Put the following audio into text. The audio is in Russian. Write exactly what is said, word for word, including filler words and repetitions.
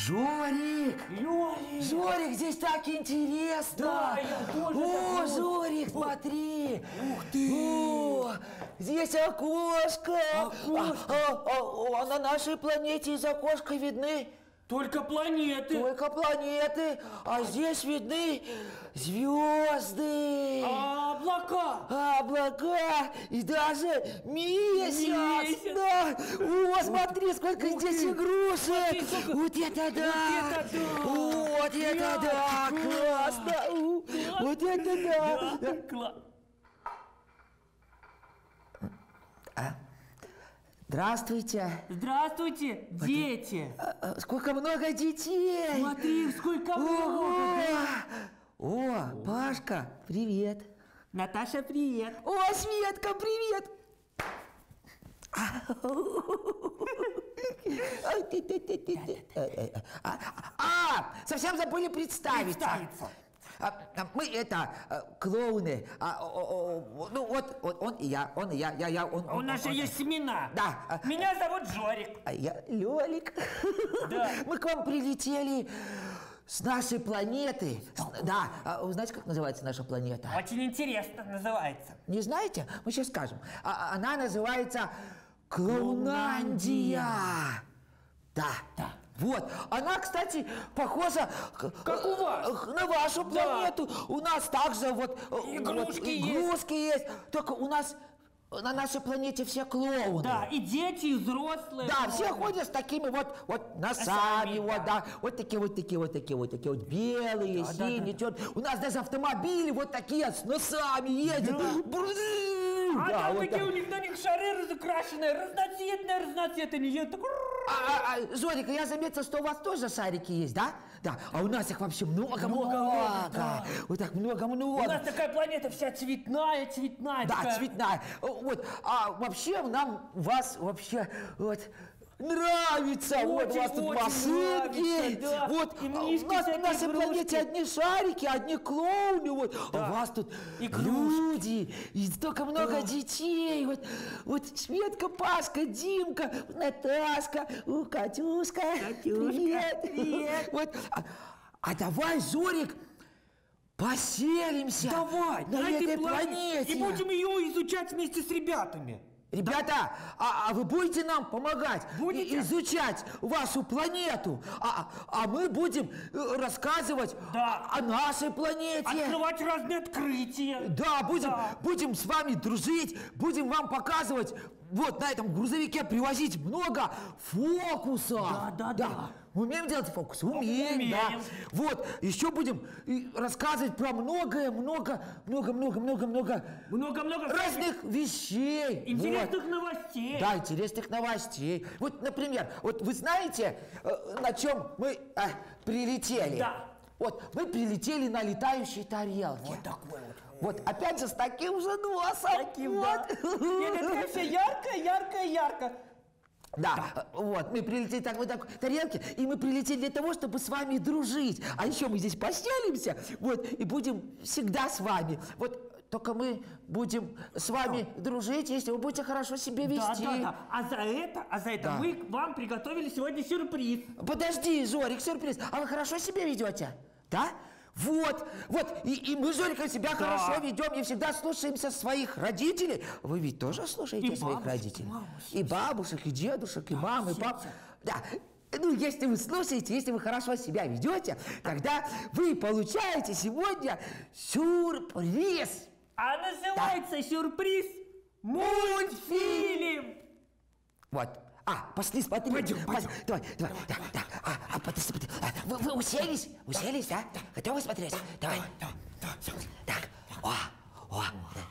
Жорик! Жорик! Жорик, здесь так интересно! Да, я тоже О, такой. Жорик, смотри! Ух ты! О, здесь окошко! Окошко. А, а, а на нашей планете из окошка видны Только планеты! только планеты, а здесь видны звезды, А облака! облака и даже месяц. Месяц. Да. О, смотри, сколько Ух здесь ты. игрушек. Смотри, сколько. Вот это да. это да. Вот это Да, да. класс. Классно. У, Вот это да. Да, класс! Здравствуйте. Здравствуйте, дети! А, а, Сколько много детей. Смотри, сколько Ого. много! О, Пашка, привет. Наташа, привет! О, Светка, привет. А, а, совсем забыли представиться. Представиться. А, а, Мы это, а, клоуны. А, о, о, о, ну вот, вот он и я, он и я, я, я, он. У он, нас же он. есть имена. Да. Меня зовут Жорик. А я Лёлик. Да. Мы к вам прилетели с нашей планеты. С- Да, а вы знаете, как называется наша планета? Очень интересно называется. Не знаете? Мы сейчас скажем. А- Она называется Клоунандия. Да. Да. Вот. Она, кстати, похожа к- Как у вас. э, на вашу Да. планету. У нас также вот э, Игрушки вот, есть. игрушки есть. Только у нас на нашей планете все клоуны. Да, и дети, и взрослые. Да, все ходят с такими вот, вот носами, Носами, вот, да. да. Вот такие вот такие вот такие вот такие вот белые, Да, да, синие, да, черные. У нас даже автомобили вот такие с носами ездят. Брррр. А Да, там вот такие так. у них на них шары разукрашенные, разноцветные, разноцветные. едут так. А, а, а, Зорик, я заметил, что у вас тоже шарики есть, да? Да. А у нас их вообще много-много. Много-много, да. Вот так много-много. У нас такая планета вся цветная, цветная. Да, такая. цветная. Вот. А вообще нам вас вообще вот нравится. Вот у Очень, вас тут очень машинки. нравится, да. Вот И а у мишки нас на всякие, нашей игрушки. планете одни шарики, одни клоуны. Вот. А Да. у вас тут Игрушки. люди. И столько много Да. детей. Вот, вот Светка, Пашка, Димка, Наташка, у, Катюшка. Привет. привет. Вот. А, а давай, Зорик, поселимся Давай, на этой этой планете. планете. И будем ее изучать вместе с ребятами. Ребята, а, а вы будете нам помогать Будете? и- изучать вашу планету, а, а мы будем э, рассказывать Да. о, о нашей планете. Открывать разные открытия. Да, будем, Да. будем с вами дружить, будем вам показывать, вот на этом грузовике привозить много фокусов. Да, да, да. Мы умеем делать фокусы? Умеем, Умеем. да. Вот, еще будем и рассказывать про многое, много, много, много, много, много Много-много разных вещей. интересных Вот. новостей. Да, интересных новостей. Вот, например, вот вы знаете, э, на чем мы э, прилетели? Да. Вот, мы прилетели на летающей тарелке. Вот такой вот. Вот, опять же, с таким же носом. Таким, вот. да. И это такая вся яркая, яркая, яркая. Да, вот, мы прилетели так, вот так тарелке, и мы прилетели для того, чтобы с вами дружить. А еще мы здесь поселимся, вот, и будем всегда с вами. Вот, только мы будем с вами дружить, если вы будете хорошо себя Да, вести. да, да. А за это, а за это Да. мы вам приготовили сегодня сюрприз. Подожди, Зорик, сюрприз. А вы хорошо себя ведете? Да? Вот, вот, и, и мы с Зориком себя хорошо ведем и всегда слушаемся своих родителей. Вы ведь тоже слушаете И своих бабушек, родителей? и маму, И бабушек, и дедушек, и мам, и все, пап. все. Да. Ну, если вы слушаете, если вы хорошо себя ведете, тогда вы получаете сегодня сюрприз. А называется сюрприз мультфильм. Вот. А, пошли, смотри. Пойдем, пойдем. Давай, давай, да, да. А, а, подожди, подожди. А, Вы, вы уселись? Уселись, да? Готовы смотреть? Давай. Так, о, о.